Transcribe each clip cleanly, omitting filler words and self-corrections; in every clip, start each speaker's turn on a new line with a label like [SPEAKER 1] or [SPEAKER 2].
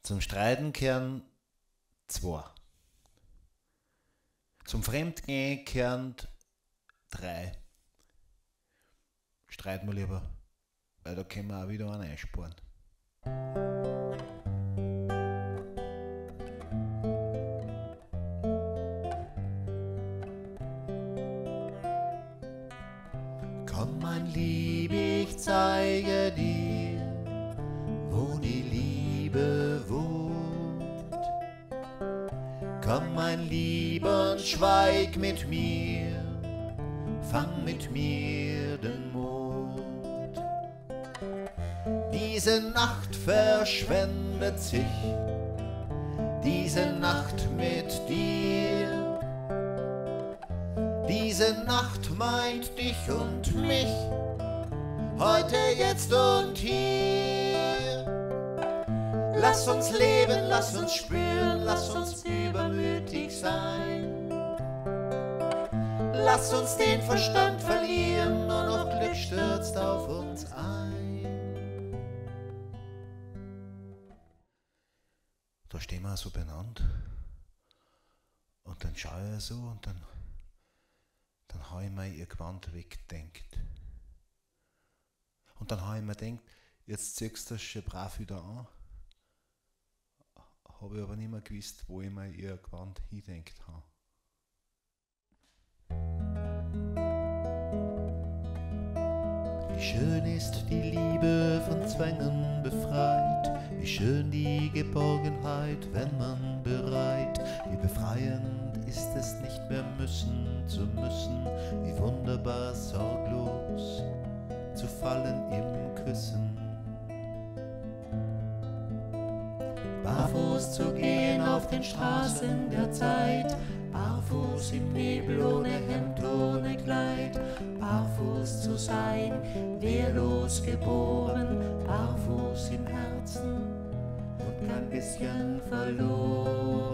[SPEAKER 1] Zum Streiten kehren 2. Zum Fremdgehen kehren 3. Streiten wir lieber, weil da können wir auch wieder einen einsparen. Komm, mein Lieb, ich zeige dir, wo die Liebe wohnt. Komm, mein Lieb, und schweig mit mir, fang mit mir den Mond. Diese Nacht verschwendet sich, diese Nacht mit dir. Diese Nacht meint dich und mich, heute, jetzt und hier. Lass uns leben, lass uns spüren, lass uns übermütig sein. Lass uns den Verstand verlieren, nur noch Glück stürzt auf uns ein. Da stehen wir so benannt und dann schaue ich so und dann habe ich mir ihr Gewand weggedenkt. Und dann habe ich mir gedacht, jetzt ziehst du das schon brav wieder an. Habe ich aber nicht mehr gewusst, wo ich mir ihr Gewand hindenkt habe. Wie schön ist die Liebe von Zwängen befreit, wie schön die Geborgenheit, wenn man bereit. Wie befreiend ist es nicht mehr müssen zu müssen, wie wunderbar sorglos zu fallen im Küssen. Barfuß zu gehen auf den Straßen der Zeit, barfuß im Nebel ohne Hemd, ohne Kleid, barfuß zu sein, wehrlos geboren, barfuß im Herzen und kein bisschen verloren.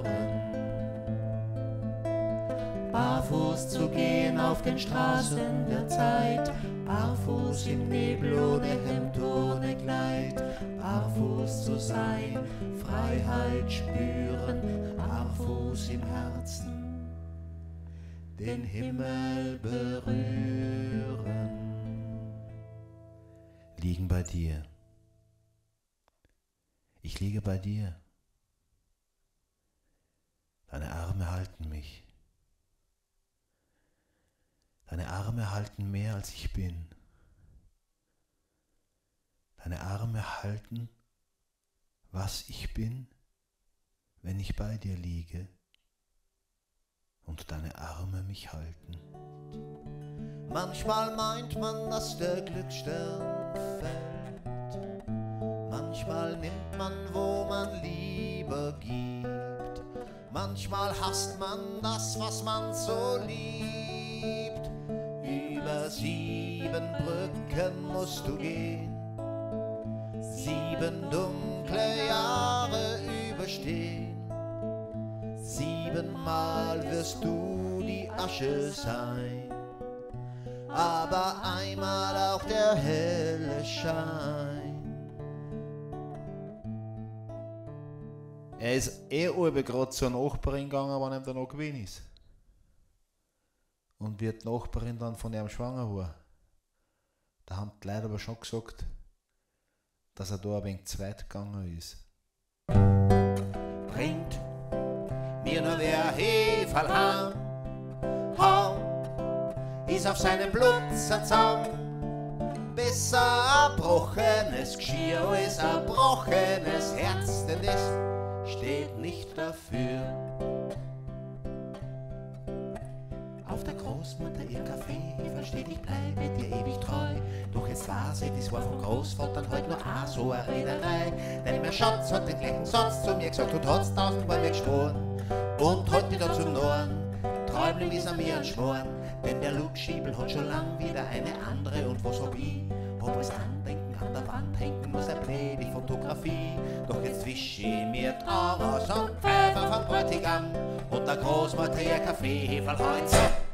[SPEAKER 1] Barfuß zu gehen auf den Straßen der Zeit, barfuß im Nebel ohne Hemd, ohne Kleid, barfuß zu sein, Freiheit spüren, barfuß im Herzen, den Himmel berühren. Liegen bei dir. Ich liege bei dir. Deine Arme halten mich. Deine Arme halten mehr als ich bin. Deine Arme halten, was ich bin, wenn ich bei dir liege und deine Arme mich halten. Manchmal meint man, dass der Glücksstern fällt. Manchmal nimmt man, wo man lieber gibt. Manchmal hasst man das, was man so liebt. Über 7 Brücken musst du gehen, 7 dunkle Jahre überstehen. 7-mal wirst du die Asche sein, aber einmal auch der helle Schein. Er ist gerade zur Nachbarin gegangen, wenn ihm der noch gewesen ist. Und wie die Nachbarin dann von ihm schwanger war, da haben die Leute aber schon gesagt, dass er da ein wenig zweit gegangen ist. Bringt mir nur wer Heferl heim, ist auf seinem Blut zusammen. Besser ein brochenes Geschirr als ein brochenes Herz, denn das steht nicht dafür. Auf der Großmutter ihr Kaffee versteht, ich bleibe dir ewig treu. Doch jetzt weiß ich, das war vom Großvater heute nur auch so eine Rederei. Denn mein Schatz hat den gleichen Satz zu mir gesagt und hat's 1000-mal mir geschworen. Und heute wieder zum Norden, Träumling ist an mir ein Schmoren. Denn der Lutschiebel hat schon lang wieder eine andere. Und was hab ich? Hab als Andenken an der Wand hängen nur eine blöde Fotografie. Doch jetzt wisch ich mir die Augen aus und Pfeffer vom Bräutigam und der Großmutter ihr Kaffee, Heferl heute.